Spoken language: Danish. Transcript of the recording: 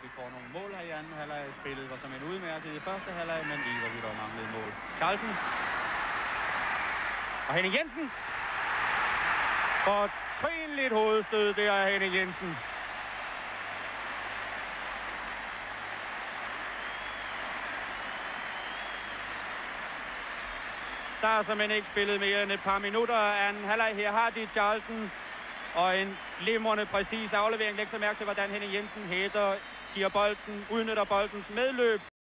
vi får nogle mål her i anden halvleg. Spillet var som en udmærket i første halvleg, men lige vi dog manglede mål. Carlsen. Og Henning Jensen. Og trinligt hovedstød, det er Henning Jensen. Der er simpelthen ikke spillet mere end et par minutter af anden halvleg. Her har de Charlton og en glimrende præcis aflevering. Læg så mærke til, hvordan Henning Jensen hætter, giver bolden, udnytter boldens medløb.